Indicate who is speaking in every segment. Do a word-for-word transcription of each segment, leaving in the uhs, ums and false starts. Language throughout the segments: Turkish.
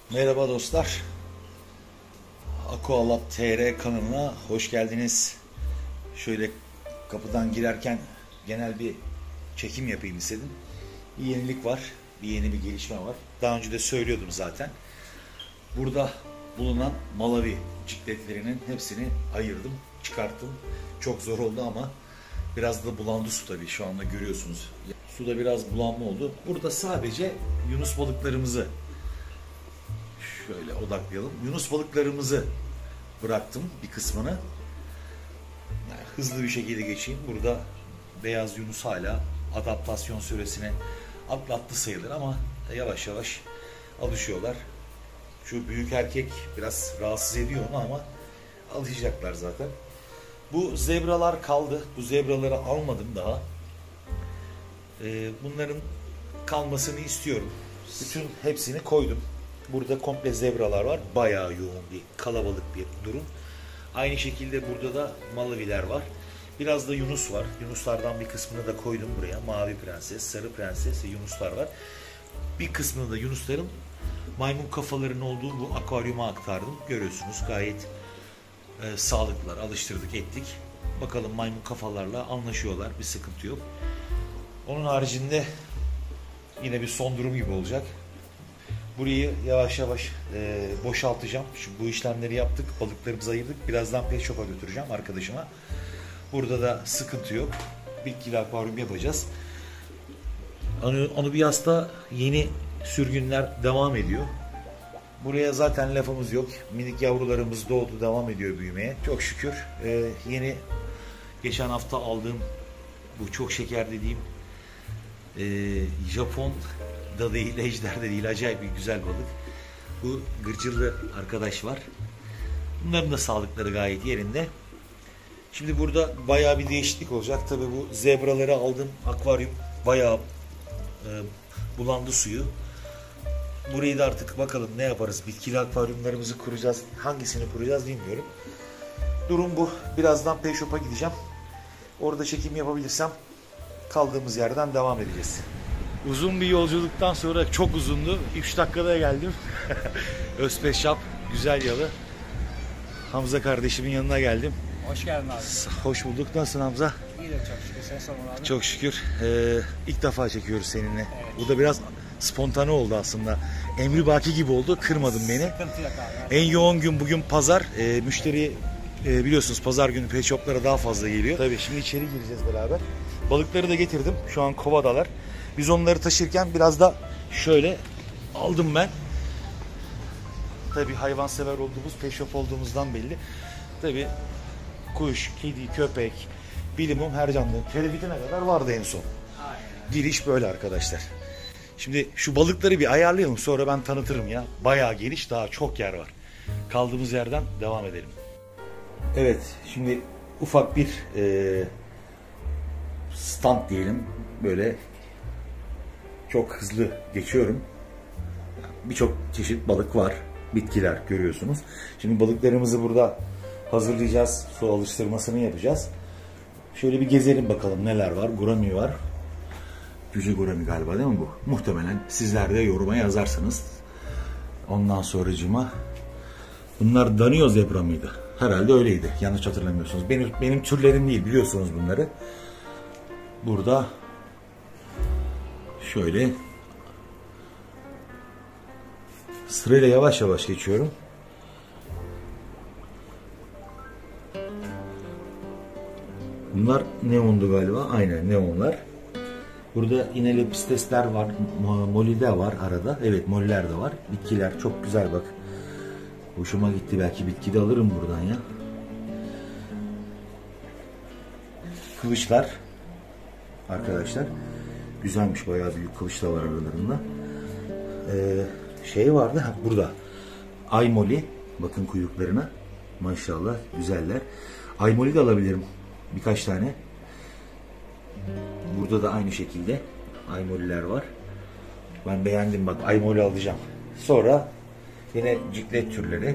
Speaker 1: Merhaba dostlar. Aqualab T R kanalına hoş geldiniz. Şöyle kapıdan girerken genel bir çekim yapayım istedim. Bir yenilik var, bir yeni bir gelişme var. Daha önce de söylüyordum zaten. Burada bulunan Malawi cikletlerinin hepsini ayırdım, çıkarttım. Çok zor oldu ama biraz da bulandı su tabii, şu anda görüyorsunuz. Suda biraz bulanma oldu. Burada sadece yunus balıklarımızı şöyle odaklayalım. Yunus balıklarımızı bıraktım bir kısmını. Yani hızlı bir şekilde geçeyim. Burada beyaz yunus hala adaptasyon süresini atlattı sayılır ama yavaş yavaş alışıyorlar. Şu büyük erkek biraz rahatsız ediyor onu ama alışacaklar zaten. Bu zebralar kaldı. Bu zebraları almadım daha. Ee, bunların kalmasını istiyorum. Bütün hepsini koydum. Burada komple zebralar var. Bayağı yoğun bir, kalabalık bir durum. Aynı şekilde burada da Malawiler var. Biraz da yunus var. Yunuslardan bir kısmını da koydum buraya. Mavi prenses, sarı prenses ve yunuslar var. Bir kısmını da yunusların maymun kafalarının olduğu bu akvaryuma aktardım. Görüyorsunuz gayet e, sağlıklılar. Alıştırdık, ettik. Bakalım maymun kafalarla anlaşıyorlar. Bir sıkıntı yok. Onun haricinde yine bir son durum gibi olacak. Burayı yavaş yavaş e, boşaltacağım. Şu, bu işlemleri yaptık. Balıklarımızı ayırdık. Birazdan pet shop'a götüreceğim arkadaşıma. Burada da sıkıntı yok. Bitkiler akvaryum yapacağız. Onu, onu bir hasta yeni sürgünler devam ediyor. Buraya zaten lafımız yok. Minik yavrularımız doğdu. Devam ediyor büyümeye. Çok şükür. E, yeni geçen hafta aldığım bu çok şeker dediğim e, Japon da değil, ejder de değil, acayip bir güzel balık. Bu gırcırlı arkadaş var. Bunların da sağlıkları gayet yerinde. Şimdi burada bayağı bir değişiklik olacak. Tabii bu zebraları aldım. Akvaryum bayağı e, bulandı suyu. Burayı da artık bakalım ne yaparız. Bitkili akvaryumlarımızı kuracağız. Hangisini kuracağız bilmiyorum. Durum bu. Birazdan pet shop'a gideceğim. Orada çekim yapabilirsem kaldığımız yerden devam edeceğiz. Uzun bir yolculuktan sonra, çok uzundu. üç dakikada geldim. Özpet Shop, güzel yalı. Hamza kardeşimin yanına geldim.
Speaker 2: Hoş geldin abi.
Speaker 1: Hoş bulduk. Nasılsın Hamza?
Speaker 2: İyi de çok şükür. Sen sorun abi.
Speaker 1: Çok şükür. Ee, ilk defa çekiyoruz seninle. Evet. Bu da biraz spontane oldu aslında. Emri Baki gibi oldu. Kırmadın beni.
Speaker 2: Sıkıntı yok abi.
Speaker 1: En yoğun gün bugün pazar. Ee, müşteri e, biliyorsunuz pazar günü pet shop'lara daha fazla geliyor. Tabii şimdi içeri gireceğiz beraber. Balıkları da getirdim. Şu an kovadalar. Biz onları taşırken biraz da şöyle aldım ben. Tabii hayvansever olduğumuz, pet shop olduğumuzdan belli. Tabii kuş, kedi, köpek, bilimum her canlı. Telefitine kadar vardı en son. Aynen. Giriş böyle arkadaşlar. Şimdi şu balıkları bir ayarlayalım, sonra ben tanıtırım ya. Bayağı geniş, daha çok yer var. Kaldığımız yerden devam edelim. Evet, şimdi ufak bir e, stand diyelim. Böyle çok hızlı geçiyorum. Birçok çeşit balık var. Bitkiler görüyorsunuz. Şimdi balıklarımızı burada hazırlayacağız. Su alıştırmasını yapacağız. Şöyle bir gezelim bakalım neler var. Gurami var. Cüce gurami galiba değil mi bu? Muhtemelen sizler de yoruma yazarsınız. Ondan sonracığıma bunlar Danio zebra mıydı? Herhalde öyleydi. Yanlış hatırlamıyorsunuz. Benim, benim türlerim değil, biliyorsunuz bunları. Burada şöyle sırayla yavaş yavaş geçiyorum. Bunlar neondu galiba. Aynen neonlar. Burada yine lepistesler var. Molide var arada. Evet, moliler de var. Bitkiler çok güzel bak. Hoşuma gitti. Belki bitki de alırım buradan ya. Kılıçlar. Arkadaşlar. Güzelmiş. Bayağı büyük kılıç da var aralarında. Ee, şey vardı. Ha, burada. Aymoli. Bakın kuyruklarına. Maşallah. Güzeller. Aymoli de alabilirim. Birkaç tane. Burada da aynı şekilde aymoliler var. Ben beğendim bak. Aymoli alacağım. Sonra yine ciklet türleri.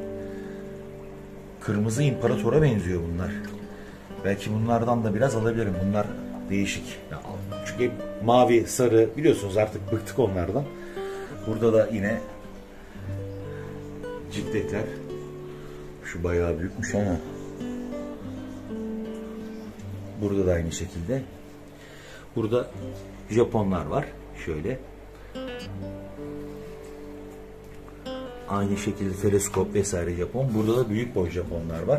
Speaker 1: Kırmızı imparatora benziyor bunlar. Belki bunlardan da biraz alabilirim. Bunlar değişik. Çünkü mavi, sarı biliyorsunuz artık bıktık onlardan. Burada da yine cikletler. Şu bayağı büyükmüş ama. Burada da aynı şekilde. Burada Japonlar var. Şöyle. Aynı şekilde teleskop vesaire Japon. Burada da büyük boy Japonlar var.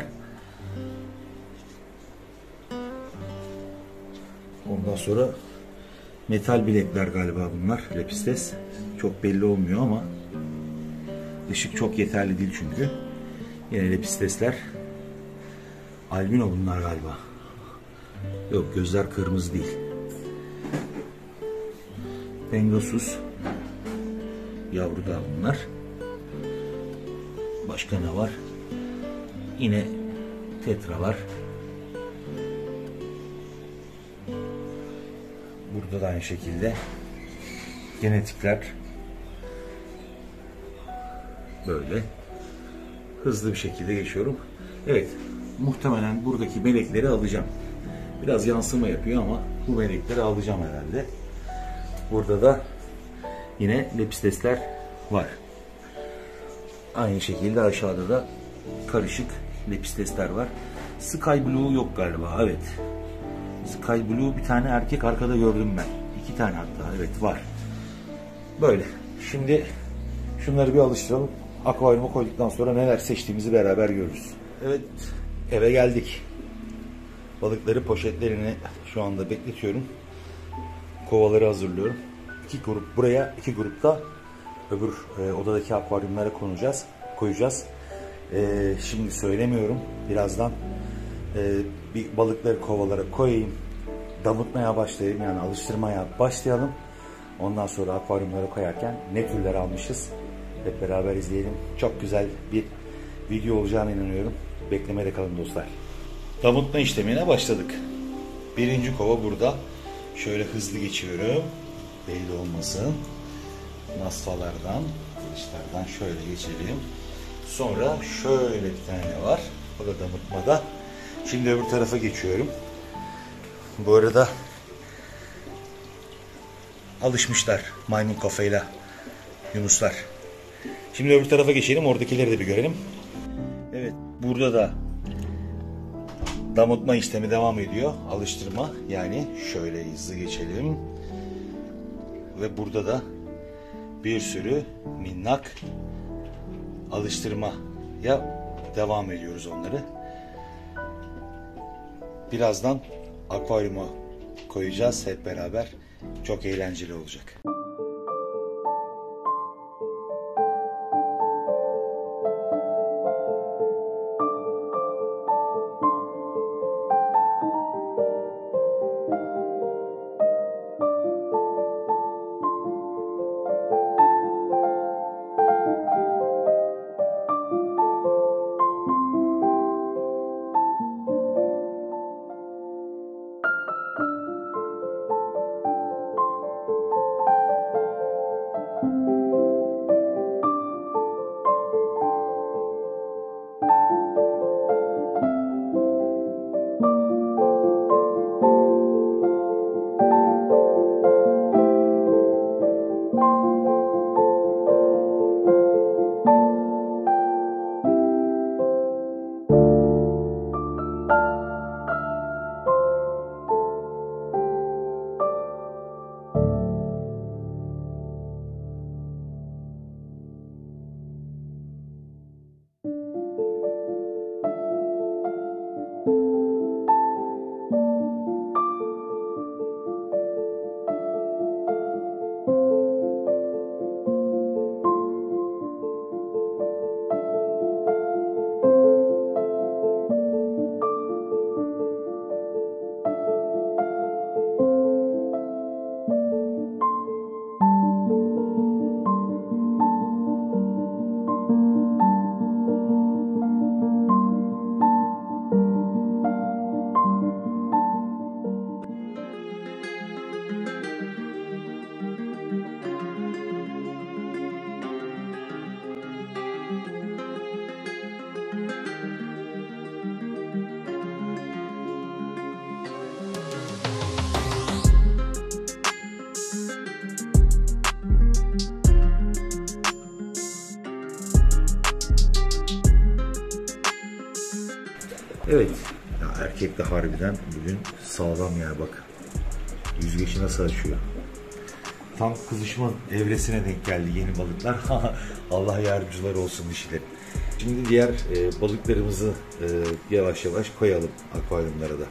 Speaker 1: Ondan sonra metal bilekler galiba bunlar. Lepistes. Çok belli olmuyor ama ışık çok yeterli değil çünkü. Yine lepistesler. Albino bunlar galiba. Yok, gözler kırmızı değil. Pegasus. Yavru da bunlar. Başka ne var? Yine tetralar. Burada da aynı şekilde genetikler. Böyle hızlı bir şekilde geçiyorum. Evet, muhtemelen buradaki melekleri alacağım. Biraz yansıma yapıyor ama bu melekleri alacağım herhalde. Burada da yine lepistesler var. Aynı şekilde aşağıda da karışık lepistesler var. Sky Blue yok galiba. Evet. Sky Blue bir tane erkek arkada gördüm ben. İki tane hatta. Evet, var. Böyle. Şimdi şunları bir alıştıralım. Akvaryuma koyduktan sonra neler seçtiğimizi beraber görürüz. Evet. Eve geldik. Balıkları poşetlerini şu anda bekletiyorum. Kovaları hazırlıyorum. İki grup buraya, iki grupta öbür e, odadaki akvaryumlara konacağız, koyacağız. E, şimdi söylemiyorum. Birazdan e, bir balıkları kovalara koyayım. Damıtmaya başlayayım, yani alıştırmaya başlayalım. Ondan sonra akvaryumlara koyarken ne türler almışız hep beraber izleyelim. Çok güzel bir video olacağına inanıyorum. Beklemede kalın dostlar. Damıtma işlemine başladık. Birinci kova burada. Şöyle hızlı geçiyorum. Belli olmasın. Nasfalardan, kılıçlardan şöyle geçelim. Sonra şöyle bir tane var. O da damıtmada. Şimdi öbür tarafa geçiyorum. Bu arada alışmışlar maymun kafayla yunuslar. Şimdi öbür tarafa geçelim. Oradakileri de bir görelim. Evet, burada da damıtma işlemi devam ediyor. Alıştırma. Yani şöyle hızlı geçelim. Ve burada da bir sürü minnak alıştırmaya devam ediyoruz onları. Birazdan akvaryuma koyacağız hep beraber. Çok eğlenceli olacak. Evet. Ya erkek de harbiden bugün sağlam ya bak. Yüzgeçi nasıl açıyor. Tam kızışma evresine denk geldi yeni balıklar. Allah yardımcıları olsun dişiler. Şimdi diğer e, balıklarımızı e, yavaş yavaş koyalım akvaryumlara da.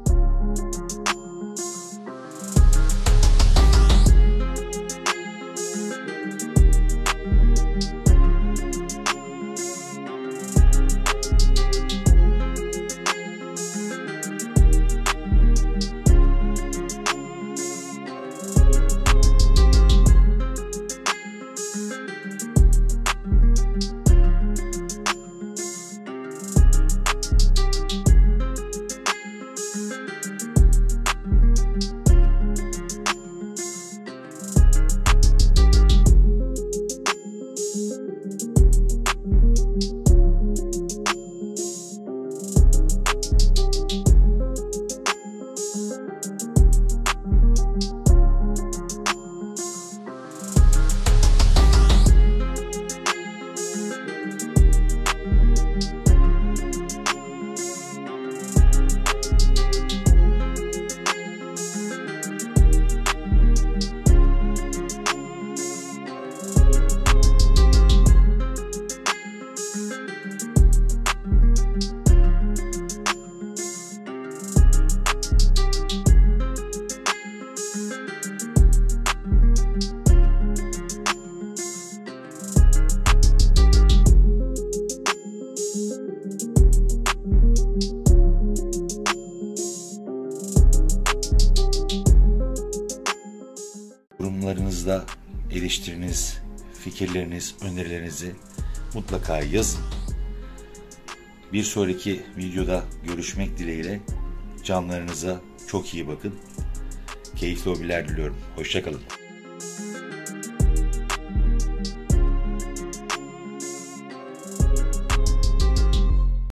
Speaker 1: Yorumlarınızda eleştiriniz, fikirleriniz, önerilerinizi mutlaka yazın. Bir sonraki videoda görüşmek dileğiyle canlarınıza çok iyi bakın. Keyifli hobiler diliyorum. Hoşça kalın.